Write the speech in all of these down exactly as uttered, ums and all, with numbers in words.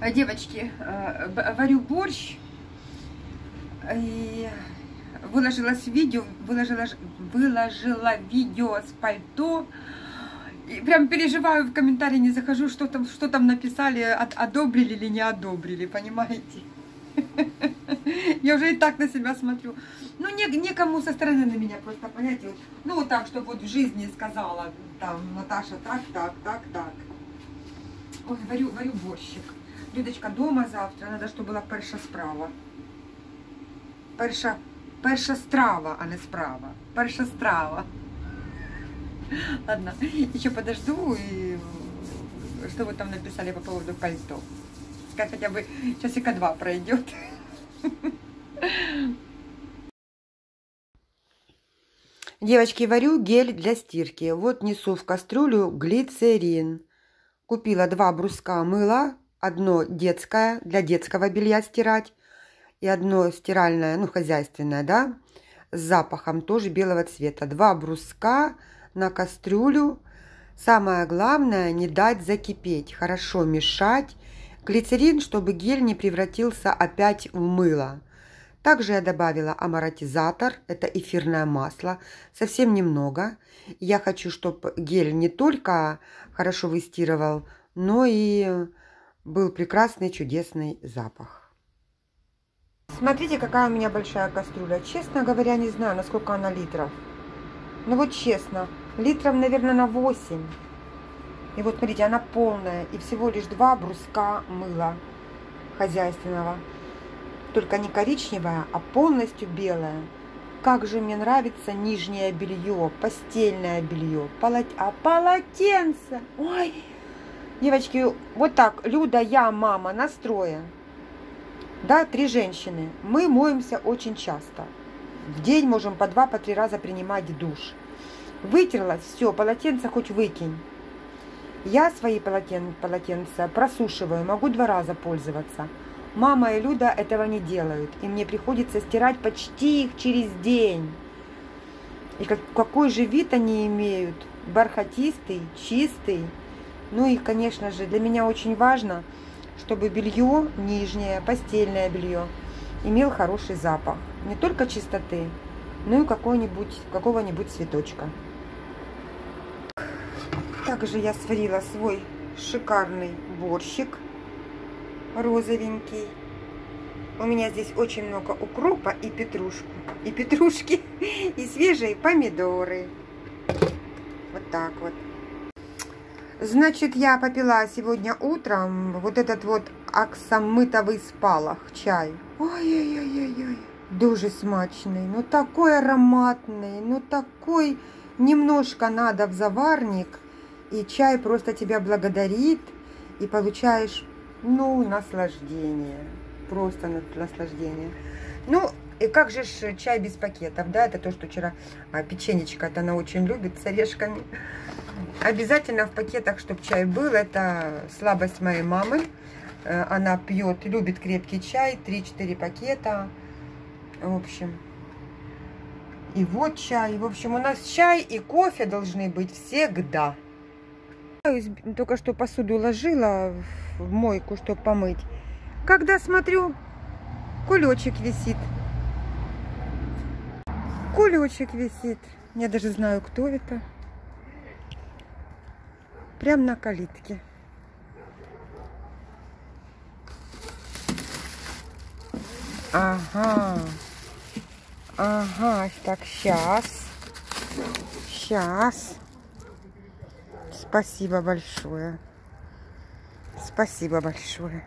Девочки, варю борщ и выложила видео, выложила, выложила видео с пальто. И прям переживаю, в комментарии не захожу, что там, что там написали, от, одобрили или не одобрили, понимаете? Я уже и так на себя смотрю. Ну, не, некому со стороны на меня просто, понимаете, вот, ну, вот так, чтобы вот в жизни сказала, там, Наташа, так, так, так, так. Ой, варю, варю борщик. Людочка дома завтра, надо, чтобы була перша справа. Перша, перша страва, а не справа. Перша страва. Ладно, еще подожду, и что вы там написали по поводу пальто. Пускай хотя бы часика два пройдет. Девочки, варю гель для стирки. Вот несу в кастрюлю глицерин. Купила два бруска мыла. Одно детское, для детского белья стирать. И одно стиральное, ну, хозяйственное, да, с запахом тоже белого цвета. Два бруска на кастрюлю. Самое главное, не дать закипеть. Хорошо мешать. Глицерин, чтобы гель не превратился опять в мыло. Также я добавила амаратизатор. Это эфирное масло. Совсем немного. Я хочу, чтобы гель не только хорошо выстирывал, но и был прекрасный, чудесный запах. Смотрите, какая у меня большая кастрюля. Честно говоря, не знаю, насколько она литров. Ну вот честно, литров, наверное, на восемь. И вот смотрите, она полная. И всего лишь два бруска мыла хозяйственного. Только не коричневое, а полностью белое. Как же мне нравится нижнее белье, постельное белье, полот... а полотенце. Ой, девочки, вот так, Люда, я, мама, настроя. Да, три женщины. Мы моемся очень часто. В день можем по два, по три раза принимать душ. Вытерлась, все, полотенце хоть выкинь. Я свои полотен... полотенца просушиваю, могу два раза пользоваться. Мама и Люда этого не делают. И мне приходится стирать почти их через день. И как... какой же вид они имеют? Бархатистый, чистый. Ну и, конечно же, для меня очень важно, чтобы белье нижнее, постельное белье, имел хороший запах. Не только чистоты, но и какого-нибудь какого-нибудь цветочка. Также я сварила свой шикарный борщик розовенький. У меня здесь очень много укропа и петрушку. И петрушки, и свежие помидоры. Вот так вот. Значит, я попила сегодня утром вот этот вот аксамитовый спалах чай. Ой-ой-ой-ой-ой. Дуже смачный, ну такой ароматный, ну такой. Немножко надо в заварник, и чай просто тебя благодарит, и получаешь, ну, наслаждение. Просто наслаждение. Ну, и как же ж чай без пакетов, да, это то, что вчера а, печенечка-то она очень любит с орешками. Обязательно в пакетах, чтобы чай был. Это слабость моей мамы. Она пьет, любит крепкий чай. три-четыре пакета. В общем. И вот чай. В общем, у нас чай и кофе должны быть всегда. Только что посуду ложила в мойку, чтобы помыть. Когда смотрю, кулечек висит. Кулечек висит. Я даже знаю, кто это. Прям на калитке. Ага. Ага. Так, сейчас. Сейчас. Спасибо большое. Спасибо большое.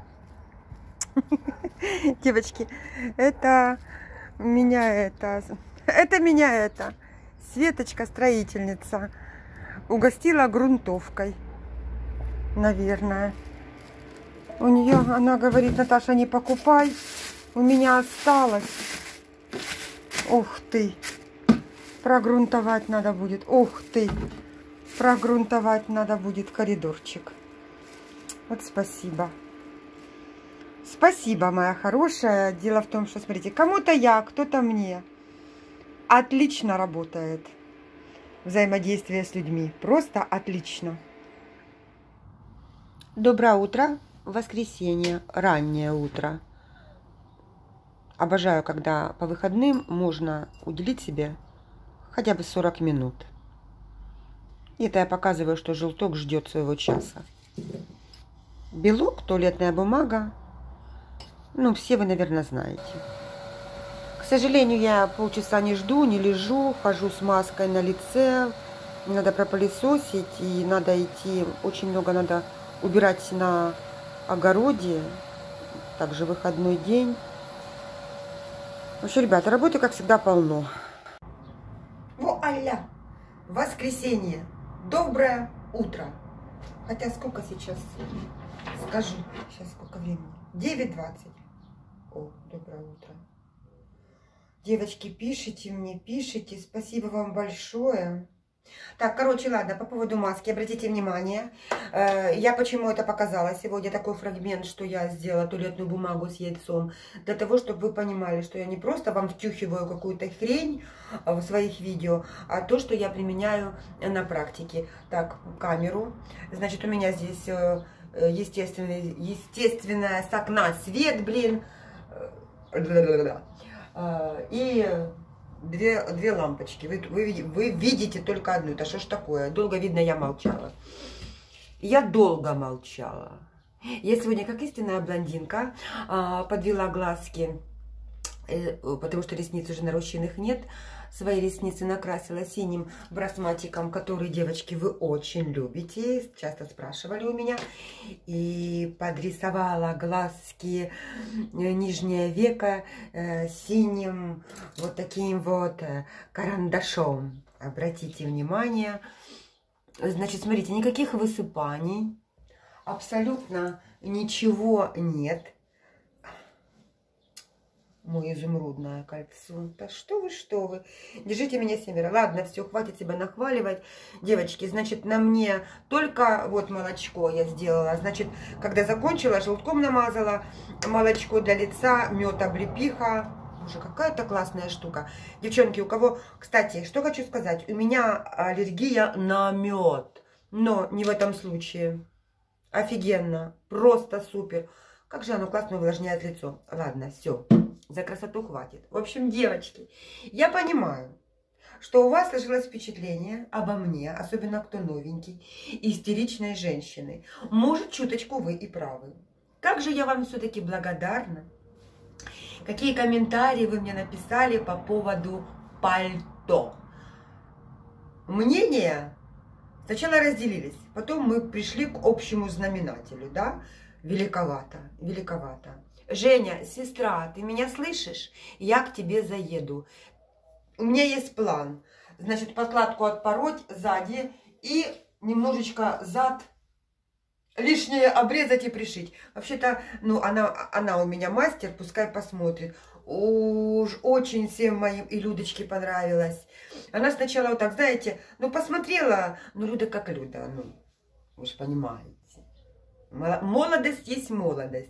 Девочки, это меня это... Это меня это. Светочка, строительница. Угостила грунтовкой, наверное. У нее, она говорит, Наташа, не покупай, у меня осталось. Ух ты, прогрунтовать надо будет, ух ты, прогрунтовать надо будет коридорчик. Вот спасибо. Спасибо, моя хорошая. Дело в том, что, смотрите, кому-то я, кто-то мне. Отлично работает взаимодействие с людьми. Просто отлично. Доброе утро. воскресенье, раннее утро. Обожаю, когда по выходным можно уделить себе хотя бы сорок минут. И это я показываю, что желток ждет своего часа. Белок, туалетная бумага. Ну, все вы, наверное, знаете. К сожалению, я полчаса не жду, не лежу, хожу с маской на лице. Надо пропылесосить, и надо идти, очень много надо убирать на огороде. Также выходной день. В общем, ребята, работы, как всегда, полно. Вуаля! Воскресенье! Доброе утро! Хотя сколько сейчас? Скажу. Сейчас сколько времени? девять двадцать. О, доброе утро. Девочки, пишите мне, пишите. Спасибо вам большое. Так, короче, ладно, по поводу маски, обратите внимание, э, я почему это показала сегодня, такой фрагмент, что я сделала туалетную бумагу с яйцом, для того, чтобы вы понимали, что я не просто вам втюхиваю какую-то хрень в своих видео, а то, что я применяю на практике. Так, камеру, значит, у меня здесь э, естественный, естественная с окна свет, блин, э, и... Две, две лампочки. Вы, вы, вы видите только одну. Это что ж такое? Долго, видно, я молчала. Я долго молчала. Я сегодня, как истинная блондинка, подвела глазки, потому что ресниц уже нарощенных нет. Свои ресницы накрасила синим брасматиком, который, девочки, вы очень любите. Часто спрашивали у меня. И подрисовала глазки, нижнее веко э, синим вот таким вот э, карандашом. Обратите внимание. Значит, смотрите, никаких высыпаний. Абсолютно ничего нет. Мое изумрудное кольцо. Да что вы, что вы. Держите меня семеро. Ладно, все, хватит себя нахваливать. Девочки, значит, на мне только вот молочко я сделала. Значит, когда закончила, желтком намазала. Молочко для лица, мед, облепиха. Боже, какая-то классная штука. Девчонки, у кого... Кстати, что хочу сказать. У меня аллергия на мед. Но не в этом случае. Офигенно. Просто супер. Как же оно классно увлажняет лицо. Ладно, все. За красоту хватит. В общем, девочки, я понимаю, что у вас сложилось впечатление обо мне, особенно кто новенький, истеричной женщины. Может, чуточку вы и правы. Как же я вам все-таки благодарна. Какие комментарии вы мне написали по поводу пальто. Мнения сначала разделились, потом мы пришли к общему знаменателю, да? Великовато, великовато. Женя, сестра, ты меня слышишь? Я к тебе заеду. У меня есть план. Значит, подкладку отпороть сзади и немножечко зад лишнее обрезать и пришить. Вообще-то, ну, она, она у меня мастер, пускай посмотрит. Уж очень всем моим и Людочке понравилось. Она сначала вот так, знаете, ну, посмотрела, ну, Люда как Люда, ну, вы же понимаете. Молодость есть молодость.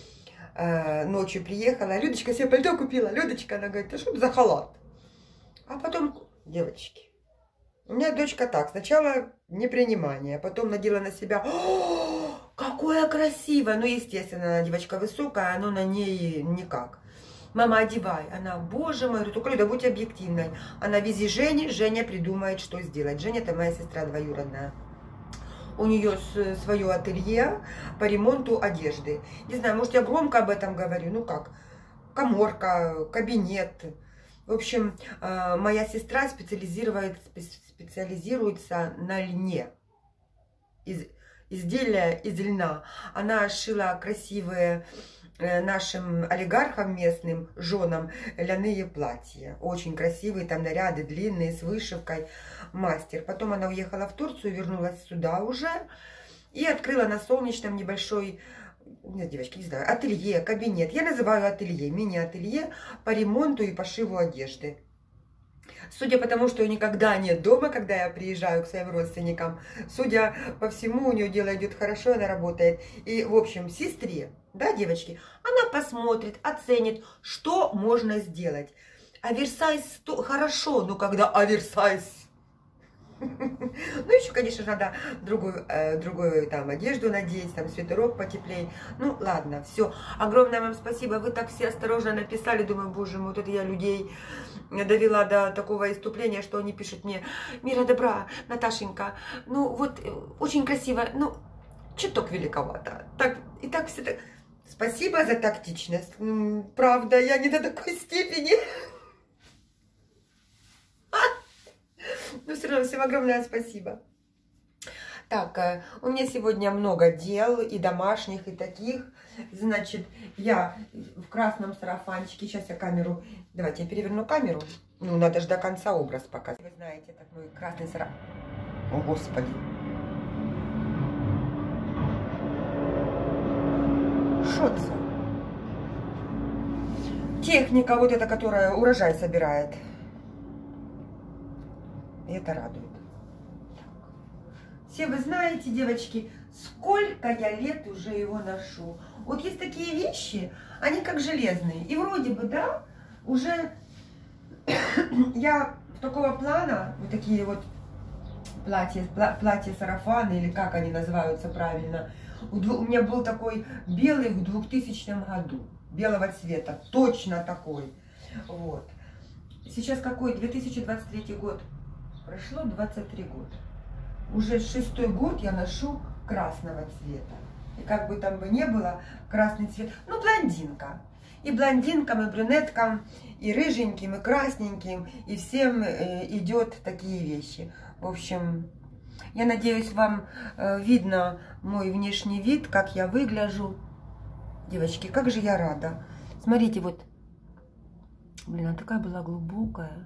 А, ночью приехала, Людочка себе пальто купила. Людочка, она говорит, а что за халат? А потом, девочки, у меня дочка так, сначала непринимание, потом надела на себя, о, какое красивое. Ну, естественно, она девочка высокая, оно на ней никак. Мама, одевай. Она, боже мой, говорю, только Люда, будь объективной. Она вези Жене, Женя придумает, что сделать. Женя, это моя сестра двоюродная. У нее свое ателье по ремонту одежды. Не знаю, может, я громко об этом говорю. Ну как, каморка, кабинет. В общем, моя сестра специализируется, специализируется на льне. Из, изделия из льна. Она шила красивые нашим олигархам местным, женам, ляные платья. Очень красивые, там наряды длинные, с вышивкой. Мастер. Потом она уехала в Турцию, вернулась сюда уже. И открыла на Солнечном небольшой, нет, девочки, не знаю, ателье, кабинет. Я называю ателье, мини-ателье по ремонту и пошиву одежды. Судя по тому, что никогда нет дома, когда я приезжаю к своим родственникам, судя по всему, у нее дело идет хорошо, она работает. И, в общем, сестре, да, девочки, она посмотрит, оценит, что можно сделать. Оверсайз хорошо, но когда оверсайз Ну, еще, конечно, надо другую, э, другую там одежду надеть, там свитерок потеплее. Ну, ладно, все. Огромное вам спасибо. Вы так все осторожно написали. Думаю, боже мой, вот это я людей довела до такого иступления, что они пишут мне: мира добра, Наташенька, ну, вот, очень красиво, ну, чуток великовато. Так, и так все так... Спасибо за тактичность. Правда, я не до такой степени. Но все равно всем огромное спасибо. Так, у меня сегодня много дел, и домашних, и таких. Значит, я в красном сарафанчике. Сейчас я камеру... Давайте я переверну камеру. Ну, надо же до конца образ показать. Вы знаете, это мой красный сарафан. О, Господи. Что это? Техника вот эта, которая урожай собирает. И это радует. Все вы знаете, девочки, сколько я лет уже его ношу. Вот есть такие вещи, они как железные. И вроде бы, да, уже я такого плана, вот такие вот платья, платья сарафаны, или как они называются правильно. У меня был такой белый в двухтысячном году, белого цвета, точно такой. Вот. Сейчас какой? две тысячи двадцать третий год. Прошло двадцать три года. Уже шестой год я ношу красного цвета. И как бы там бы ни было, красный цвет. Ну, блондинка. И блондинкам, и брюнеткам, и рыженьким, и красненьким. И всем э, идет такие вещи. В общем, я надеюсь, вам э, видно мой внешний вид, как я выгляжу. Девочки, как же я рада. Смотрите, вот. Блин, она такая была глубокая.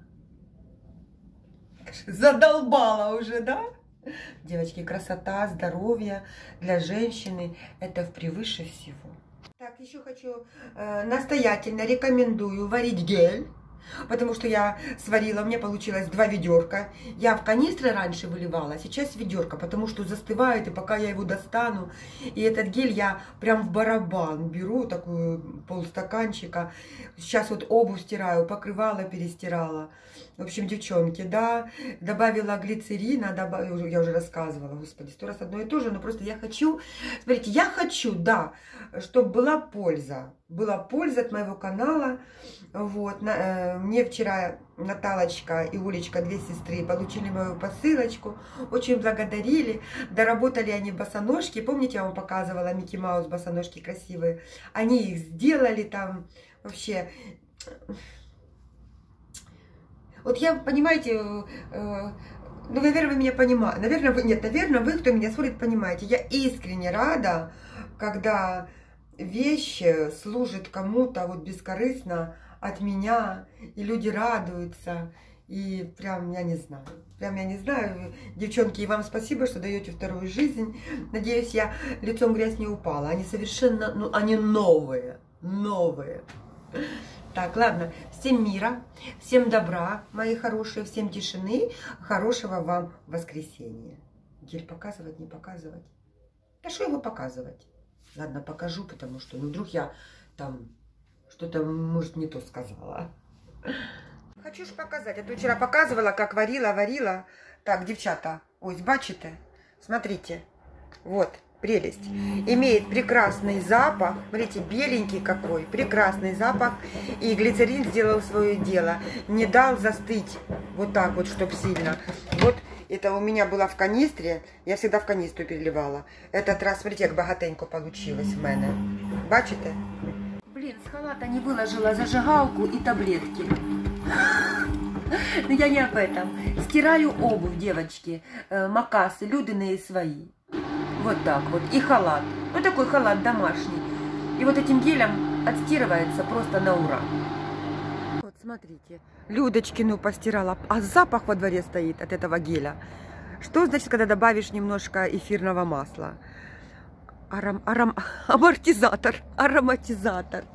Задолбала уже, да? Девочки, красота, здоровье для женщины – это превыше всего. Так, еще хочу э, настоятельно рекомендую варить гель. Потому что я сварила, у меня получилось два ведерка. Я в канистры раньше выливала, сейчас ведерко, потому что застывает, и пока я его достану. И этот гель я прям в барабан беру, такую полстаканчика. Сейчас вот обувь стираю, покрывала, перестирала. В общем, девчонки, да, добавила глицерина, добавила, я уже рассказывала, господи, сто раз одно и то же, но просто я хочу, смотрите, я хочу, да, чтобы была польза, была польза от моего канала. Вот, на, э, мне вчера Наталочка и Улечка, две сестры, получили мою посылочку, очень благодарили, доработали они босоножки, помните, я вам показывала Микки Маус босоножки красивые, они их сделали там, вообще... Вот я, понимаете, э, ну, наверное, вы меня понимаете, наверное, вы, нет, наверное, вы, кто меня смотрит, понимаете, я искренне рада, когда вещь служит кому-то вот бескорыстно от меня, и люди радуются, и прям, я не знаю, прям, я не знаю, девчонки, и вам спасибо, что даете вторую жизнь, надеюсь, я лицом в грязь не упала, они совершенно, ну, они новые, новые. Так, ладно, всем мира, всем добра, мои хорошие, всем тишины, хорошего вам воскресенья. Гель показывать, не показывать? Да что его показывать? Ладно, покажу, потому что, ну, вдруг я там что-то, может, не то сказала. Хочу ж показать, а то вчера показывала, как варила, варила. Так, девчата, ось, бачите? Смотрите, вот. Прелесть. Имеет прекрасный запах. Смотрите, беленький какой. Прекрасный запах. И глицерин сделал свое дело. Не дал застыть вот так вот, чтоб сильно. Вот это у меня было в канистре. Я всегда в канистру переливала. Этот раз, смотрите, как богатенько получилось в мене. Бачите? Блин, с халата не выложила зажигалку и таблетки. Но я не об этом. Стираю обувь, девочки. Макасы, Людины и свои. Вот так вот. И халат. Ну, такой халат домашний. И вот этим гелем отстирывается просто на ура. Вот, смотрите. Людочкину постирала. А запах во дворе стоит от этого геля. Что значит, когда добавишь немножко эфирного масла? Аром, аром, амортизатор. Ароматизатор.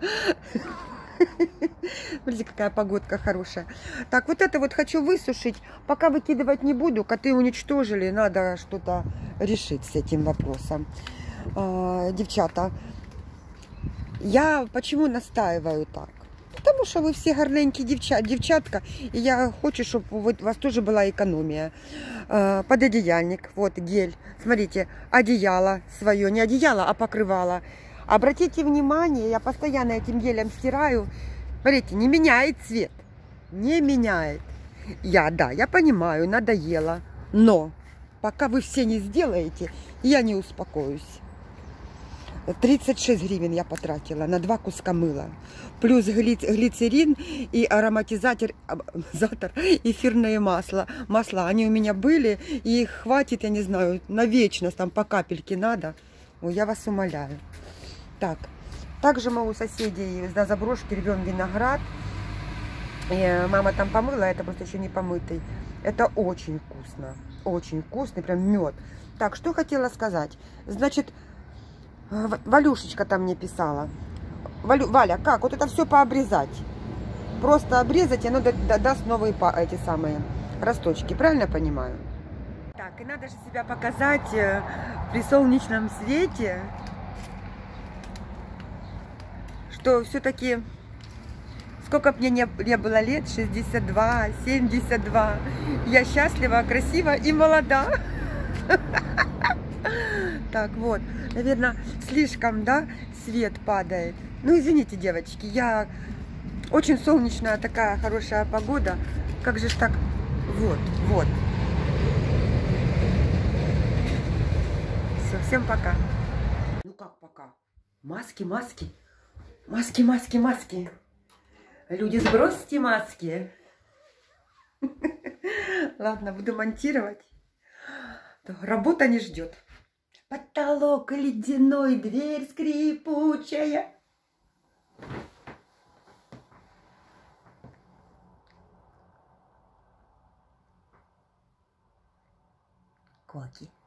Смотрите, какая погодка хорошая. Так, вот это вот хочу высушить. Пока выкидывать не буду. Коты уничтожили. Надо что-то решить с этим вопросом. А, девчата, я почему настаиваю так? тому що ви всі гарненькі дівчат, дівчатка, і я хочу, щоб у вас теж була економія. Пододеяльник, вот гель. Смотрите, одеяло свое, не одеяло, а покрывало. Обратите внимание, я постоянно этим гелем стираю. Смотрите, не меняет цвет. Не меняет. Я, да, я понимаю, надоело. Но пока вы все не сделаете, я не успокоюсь. тридцать шесть гривен я потратила на два куска мыла. Плюс глицерин и ароматизатор, эфирное масло. Масла, они у меня были, и их хватит, я не знаю, на вечность, там по капельке надо. Ой, я вас умоляю. Так, также мы у соседей на заброшке рвем виноград. И мама там помыла, это просто еще не помытый. Это очень вкусно, очень вкусный, прям мед. Так, что хотела сказать. Значит, Валюшечка там мне писала. Валю, Валя, как? Вот это все пообрезать. Просто обрезать, и оно даст новые эти самые росточки. Правильно понимаю? Так, и надо же себя показать при солнечном свете, что все-таки, сколько бы мне не, не было лет, шестьдесят два, семьдесят два, я счастлива, красива и молода. Так, вот, наверное, слишком, да, свет падает. Ну, извините, девочки, я... Очень солнечная такая хорошая погода. Как же ж так? Вот, вот. Все, всем пока. Ну как пока? Маски, маски. Маски, маски, маски. Люди, сбросьте маски. Ладно, буду монтировать. Работа не ждет. Потолок ледяной, дверь скрипучая. Коки.